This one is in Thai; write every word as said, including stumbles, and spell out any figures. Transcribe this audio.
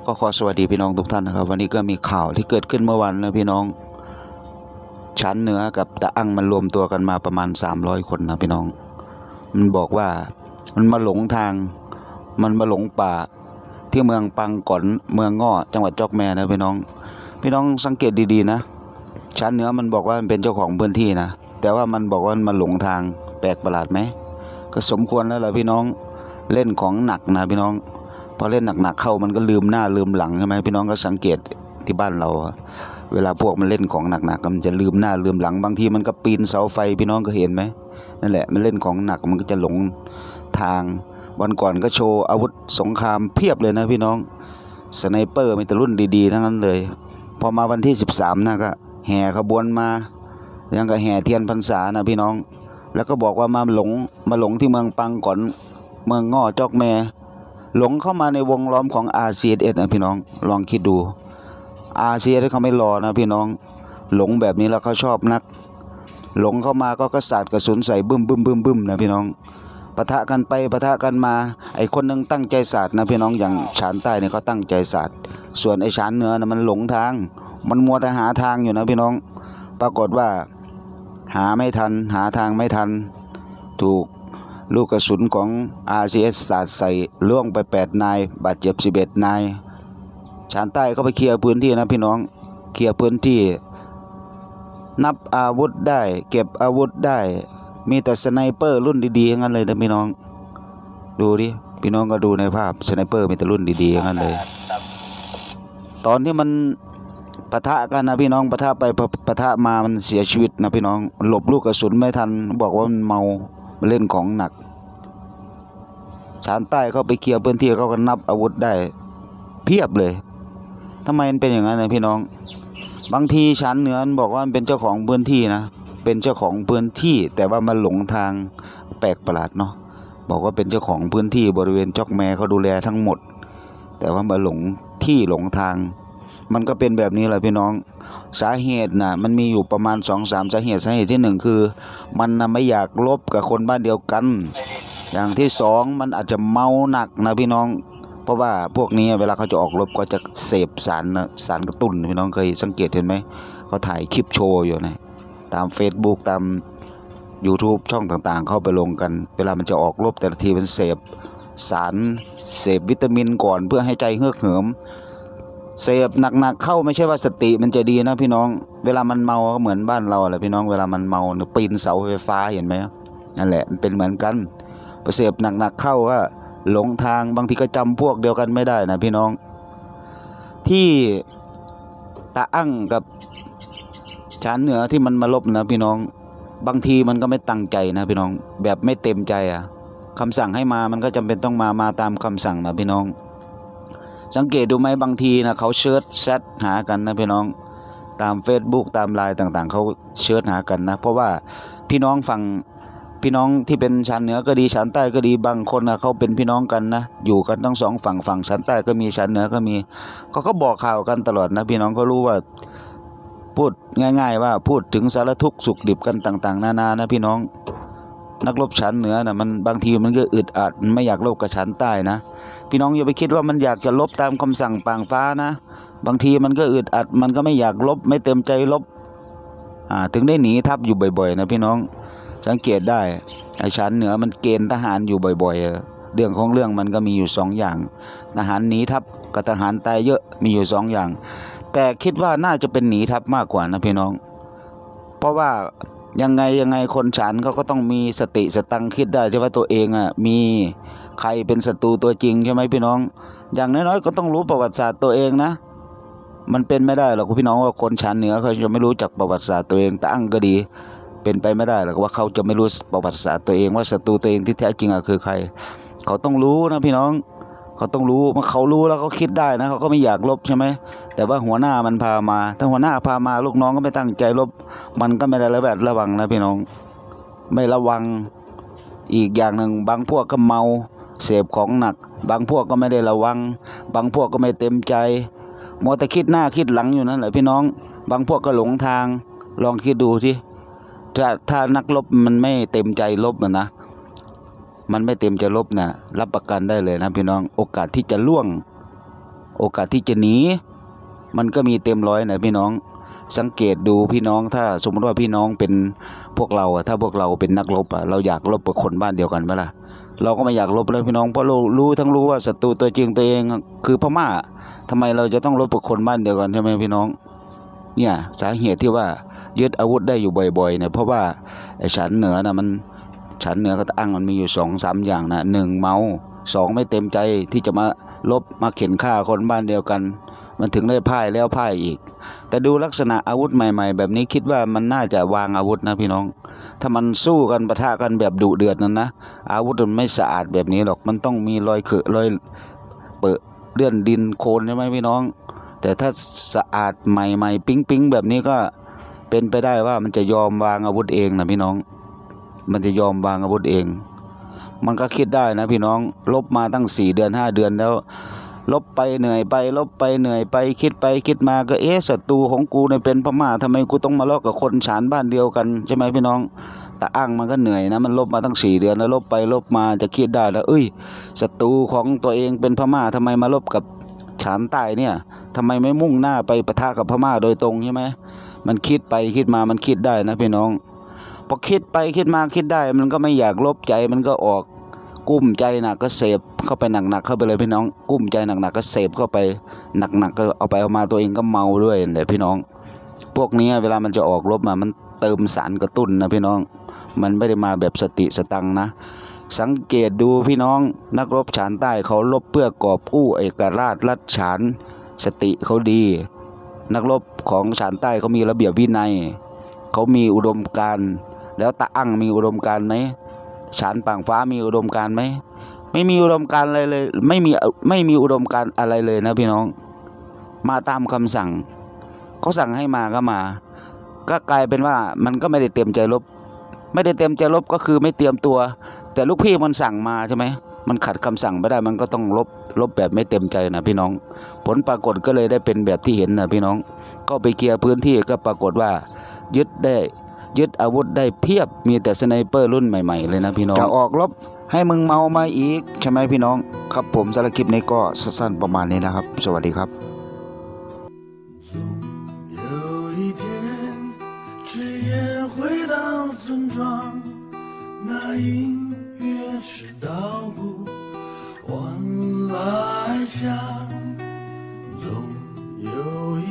ก็ขอสวัสดีพี่น้องทุกท่านนะครับวันนี้ก็มีข่าวที่เกิดขึ้นเมื่อวันนะพี่น้องชั้นเหนือกับตะอั้งมันรวมตัวกันมาประมาณสามร้อยคนนะพี่น้องมันบอกว่ามันมาหลงทางมันมาหลงป่าที่เมืองปังก่อนเมืองง้อจังหวัดจอกแม่นะพี่น้องพี่น้องสังเกตดีๆนะชั้นเหนือมันบอกว่ามันเป็นเจ้าของพื้นที่นะแต่ว่ามันบอกว่ามันมาหลงทางแปลกประหลาดไหมก็สมควรแล้วล่ะพี่น้องเล่นของหนักนะพี่น้องพอเล่นหนักๆเข้ามันก็ลืมหน้าลืมหลังใช่ไหมพี่น้องก็สังเกตที่บ้านเราเวลาพวกมันเล่นของหนักๆมันจะลืมหน้าลืมหลังบางทีมันก็ปีนเสาไฟพี่น้องก็เห็นไหมนั่นแหละมันเล่นของหนักมันก็จะหลงทางวันก่อนก็โชว์อาวุธสงครามเพียบเลยนะพี่น้องสไนเปอร์มีแต่รุ่นดีๆทั้งนั้นเลยพอมาวันที่สิบสามนะก็แห่ขบวนมายังก็แห่เทียนพรรษานะพี่น้องแล้วก็บอกว่ามาหลงมาหลงที่เมืองปังก่อนเมืองง้อจอกแม่หลงเข้ามาในวงล้อมของ อาร์ ซี เอส เอส นะพี่น้องลองคิดดู อาร์ ซี เอส เอส เขาไม่รอนะพี่น้องหลงแบบนี้แล้วเขาชอบนักหลงเข้ามาก็กระสาดกระสุนใส่บึ้มบึ้มบึ้มบึ้มนะพี่น้องปะทะกันไปปะทะกันมาไอ้คนนึงตั้งใจสาดนะพี่น้องอย่างฉานใต้เนี่ยเขาตั้งใจสาดส่วนไอ้ฉานเหนือนะมันหลงทางมันมัวแต่หาทางอยู่นะพี่น้องปรากฏว่าหาไม่ทันหาทางไม่ทันถูกลูกกระสุนของ อาร์ ซี เอส สาดใส่ล่วงไปแปดนายบาดเจ็บสิบเอ็ดนายฉานใต้เขาไปเคลียร์พื้นที่นะพี่น้องเคลียร์พื้นที่นับอาวุธได้เก็บอาวุธได้มีแต่สไนเปอร์รุ่นดีๆงั้นเลยนะพี่น้องดูดิพี่น้องก็ดูในภาพสไนเปอร์มีแต่รุ่นดีๆงั้นเลยตอนที่มันปะทะกันนะพี่น้องปะทะไปปะทะมามันเสียชีวิตนะพี่น้องหลบลูกกระสุนไม่ทันบอกว่ามันเมาเล่นของหนักฉานใต้เขาไปเคลียร์พื้นที่เขาก็นับอาวุธได้เพียบเลยทำไมมันเป็นอย่างนั้นนะพี่น้องบางทีฉานเหนือบอกว่ามันเป็นเจ้าของพื้นที่นะเป็นเจ้าของพื้นที่แต่ว่ามันหลงทางแปลกประหลาดเนาะบอกว่าเป็นเจ้าของพื้นที่บริเวณจอกแม่เขาดูแลทั้งหมดแต่ว่ามาหลงที่หลงทางมันก็เป็นแบบนี้แหละพี่น้องสาเหตุนะมันมีอยู่ประมาณ สองสาม สาเหตุสาเหตุที่หนึ่งคือมันนะไม่อยากลบกับคนบ้านเดียวกันอย่างที่สองมันอาจจะเมาหนักนะพี่น้องเพราะว่าพวกนี้เวลาเขาจะออกรบก็จะเสพสารนะสารกระตุ้นพี่น้องเคยสังเกตเห็นไหมเขาถ่ายคลิปโชว์อยู่นะตาม Facebook ตาม YouTube ช่องต่างๆเข้าไปลงกันเวลามันจะออกรบแต่ละทีมันเสพสารเสพวิตามินก่อนเพื่อให้ใจเฮือกเหิมเสพหนักๆเข้าไม่ใช่ว่าสติมันจะดีนะพี่น้องเวลามันเมาก็เหมือนบ้านเราแหละพี่น้องเวลามันเมาเนี่ยปีนเสาไฟฟ้าเห็นไหมนั่นแหละมันเป็นเหมือนกันพอเสพหนักๆเข้าว่าหลงทางบางทีก็จำพวกเดียวกันไม่ได้นะพี่น้องที่ตะอั้งกับฉานเหนือที่มันมาลบนะพี่น้องบางทีมันก็ไม่ตั้งใจนะพี่น้องแบบไม่เต็มใจอ่ะคำสั่งให้มามันก็จำเป็นต้องมามาตามคำสั่งนะพี่น้องสังเกตดูไหมบางทีนะเขาเชิร์ชแชทหากันนะพี่น้องตาม Facebook ตามไลน์ต่างๆเขาเชิร์ชหากันนะเพราะว่าพี่น้องฝั่งพี่น้องที่เป็นชานเหนือก็ดีชานใต้ก็ดีบางคนนะเขาเป็นพี่น้องกันนะอยู่กันทั้งสองฝั่งฝั่งชานใต้ก็มีชานเหนือก็มีเขาก็บอกข่าวกันตลอดนะพี่น้องเขารู้ว่าพูดง่ายๆว่าพูดถึงสารทุกข์สุขดิบกันต่างๆนานานะพี่น้องนักรบชานเหนือนะมันบางทีมันก็อึดอัดมันไม่อยากรบกับชานใต้นะพี่น้องอย่าไปคิดว่ามันอยากจะลบตามคำสั่งปางฟ้านะบางทีมันก็อึดอัดมันก็ไม่อยากลบไม่เต็มใจลบอ่าถึงได้หนีทัพอยู่บ่อยๆนะพี่น้องสังเกตได้ไอ้ชานเหนือมันเกณฑ์ทหารอยู่บ่อยๆเรื่องของเรื่องมันก็มีอยู่สองอย่างทหารหนีทัพกับทหารตายเยอะมีอยู่สองอย่างแต่คิดว่าน่าจะเป็นหนีทัพมากกว่านะพี่น้องเพราะว่ายังไงยังไงคนฉานเขาก็ต้องมีสติสตังคิดได้ใช่ไหมตัวเองอ่ะมีใครเป็นศัตรูตัวจริงใช่ไหมพี่น้องอย่างน้อยๆก็ต้องรู้ประวัติศาสตร์ตัวเองนะมันเป็นไม่ได้หรอกพี่น้องว่าคนฉานเหนือเขาจะไม่รู้จักประวัติศาสตร์ตัวเองแต่อั้งก็ดีเป็นไปไม่ได้หรอกว่าเขาจะไม่รู้ประวัติศาสตร์ตัวเองว่าศัตรูตัวเองที่แท้จริงอ่ะคือใครเขาต้องรู้นะพี่น้องเขาต้องรู้เมื่อเขารู้แล้วเขาคิดได้นะเขาก็ไม่อยากลบใช่ไหมแต่ว่าหัวหน้ามันพามาถ้าหัวหน้าพามาลูกน้องก็ไม่ตั้งใจลบมันก็ไม่ได้ระแวดระวังนะพี่น้องไม่ระวังอีกอย่างหนึ่งบางพวกก็เมาเสพของหนักบางพวกก็ไม่ได้ระวังบางพวกก็ไม่เต็มใจมัวแต่คิดหน้าคิดหลังอยู่นั่นแหละพี่น้องบางพวกก็หลงทางลองคิดดูสิถ้าถ้านักลบมันไม่เต็มใจลบนะมันไม่เต็มใจลบนะรับประกันได้เลยนะพี่น้องโอกาสที่จะล่วงโอกาสที่จะหนีมันก็มีเต็มร้อยนะพี่น้องสังเกตดูพี่น้องถ้าสมมติว่าพี่น้องเป็นพวกเราอะถ้าพวกเราเป็นนักรบอะเราอยากรบกับคนบ้านเดียวกันไหมล่ะเราก็ไม่อยากรบเลยพี่น้องเพราะเรารู้ทั้งรู้ว่าศัตรูตัวจริงตัวเองคือพม่าทำไมเราจะต้องรบกับคนบ้านเดียวกันใช่ไหมพี่น้องเนี่ยสาเหตุที่ว่ายึดอาวุธได้อยู่บ่อยๆเนี่ยเพราะว่าไอ้ฉันเหนือนะมันฉันเหนือกับตะอั้งมันมีอยู่สองสามอย่างนะหนึ่งเมาสองไม่เต็มใจที่จะมาลบมาเข็นฆ่าคนบ้านเดียวกันมันถึงได้พ่ายแล้วพ่ายอีกแต่ดูลักษณะอาวุธใหม่ๆแบบนี้คิดว่ามันน่าจะวางอาวุธนะพี่น้องถ้ามันสู้กันปะทะกันแบบดุเดือดนั้นนะอาวุธมันไม่สะอาดแบบนี้หรอกมันต้องมีรอยเขอะรอยเปื้อนเลื่อนดินโคลนใช่ไหมพี่น้องแต่ถ้าสะอาดใหม่ๆปิ๊งๆแบบนี้ก็เป็นไปได้ว่ามันจะยอมวางอาวุธเองนะพี่น้องมันจะยอมวางอาวุธเองมันก็คิดได้นะพี่น้องลบมาตั้งสี่เดือนห้าเดือนแล้วลบไปเหนื่อยไปลบไปเหนื่อยไปคิดไปคิดมาก็เอ๊ะศัตรูของกูเนี่ยเป็นพม่าทำไมกูต้องมาลบกับคนฉานบ้านเดียวกันใช่ไหมพี่น้องตะอั้งมันก็เหนื่อยนะมันลบมาตั้งสี่เดือนแล้วลบไปลบมาจะคิดได้แล้วเอ้ยศัตรูของตัวเองเป็นพม่าทำไมมาลบกับฉานใต้เนี่ยทำไมไม่มุ่งหน้าไปปะทะกับพม่าโดยตรงใช่ไหมมันคิดไปคิดมามันคิดได้นะพี่น้องพอคิดไปคิดมาคิดได้มันก็ไม่อยากลบใจมันก็ออกกุ้มใจหนักก็เสพเข้าไปหนักๆเข้าไปเลยพี่น้องกุ้มใจหนักๆก็เสพเข้าไปหนักๆก็เอาไปเอามาตัวเองก็เมาด้วยเลยพี่น้องพวกนี้เวลามันจะออกรบมามันเติมสารกระตุ้นนะพี่น้องมันไม่ได้มาแบบสติสตังนะสังเกตดูพี่น้องนักรบฉานใต้เขารบเพื่อกอบกู้เอกราชรัฐฉานสติเขาดีนักรบของฉานใต้เขามีระเบียบวินัยเขามีอุดมการณ์แล้วตะอั้งมีอุดมการณ์ไหมฉานป่างฟ้ามีอุดมการณ์ไหมไม่มีอุดมการณ์อะไรเลยไม่มีไม่มีอุดมการณ์อะไรเลยนะพี่น้องมาตามคำสั่งเขาสั่งให้มาก็มาก็กลายเป็นว่ามันก็ไม่ได้เต็มใจรบไม่ได้เต็มใจรบก็คือไม่เตรียมตัวแต่ลูกพี่มันสั่งมาใช่ไหมมันขัดคำสั่งไม่ได้มันก็ต้องรบรบแบบไม่เต็มใจนะพี่น้องผลปรากฏก็เลยได้เป็นแบบที่เห็นนะพี่น้องก็ไปเคลียร์พื้นที่ก็ปรากฏว่ายึดได้ยึดอาวุธได้เพียบมีแต่สไนเปอร์รุ่นใหม่ๆเลยนะพี่น้องจะออกรบให้มึงเมามาอีกใช่ไหมพี่น้องครับผมสารคลิปนี้ก็สั้นๆประมาณนี้นะครับสวัสดีครับ有一天只也回到村庄那音乐是稻谷往来响总有一